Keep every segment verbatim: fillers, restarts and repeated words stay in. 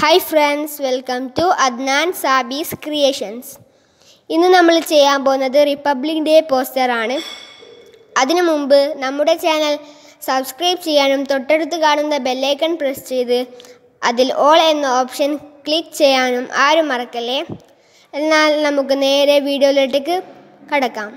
Hi friends, welcome to Adnan Sabi's Creations. ഇന്ന് നമ്മൾ ചെയ്യാൻ പോകുന്നത് റിപ്പബ്ലിക് ഡേ പോസ്റ്റർ ആണ്. അതിനു മുമ്പ് നമ്മുടെ ചാനൽ സബ്സ്ക്രൈബ് ചെയ്യാനും തൊട്ടടുത്ത് കാണുന്ന ബെൽ ഐക്കൺ പ്രസ് ചെയ്ത് അതിൽ ഓൾ എന്ന ഓപ്ഷൻ ക്ലിക്ക് ചെയ്യാനും ആരും മറക്കല്ലേ. എന്നാൽ നമുക്ക് നേരെ വീഡിയോയിലേക്ക് കടക്കാം.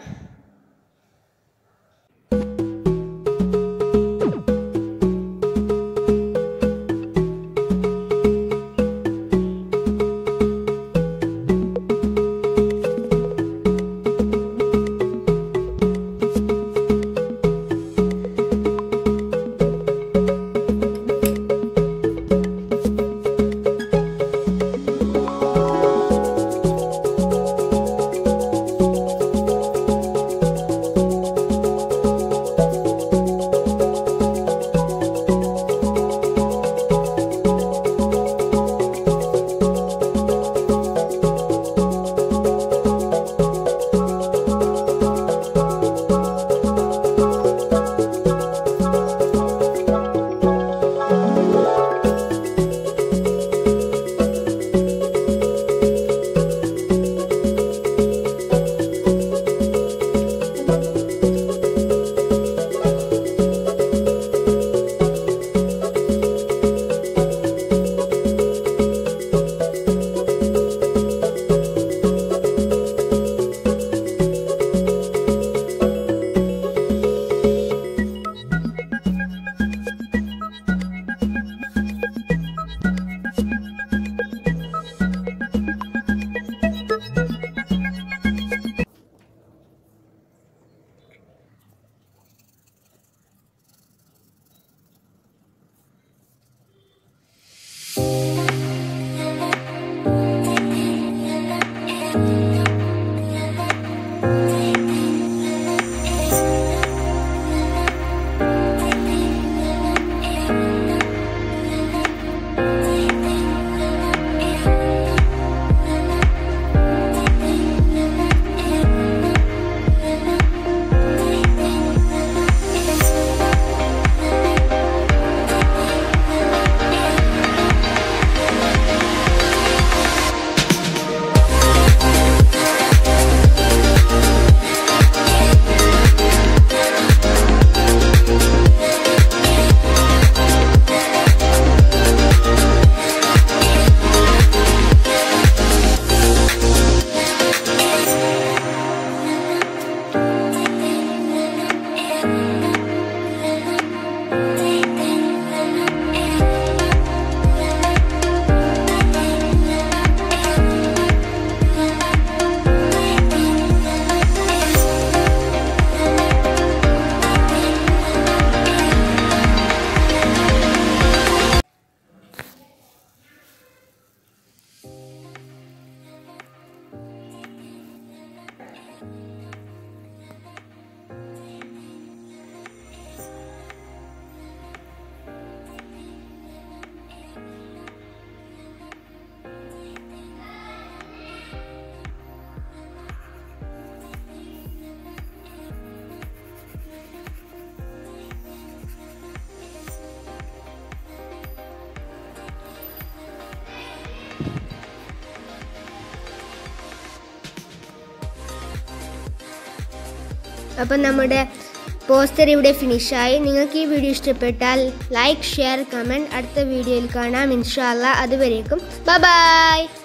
അപ്പോൾ നമ്മുടെ പോസ്റ്റർ ഇവിടെ ഫിനിഷായി. നിങ്ങൾക്ക് ഈ വീഡിയോ ഇഷ്ടപ്പെട്ടാൽ ലൈക്ക്, ഷെയർ, കമൻറ്റ്. അടുത്ത വീഡിയോയിൽ കാണാം ഇൻഷാ അല്ലാഹ്. അതുവരേക്കും ബൈ ബൈ.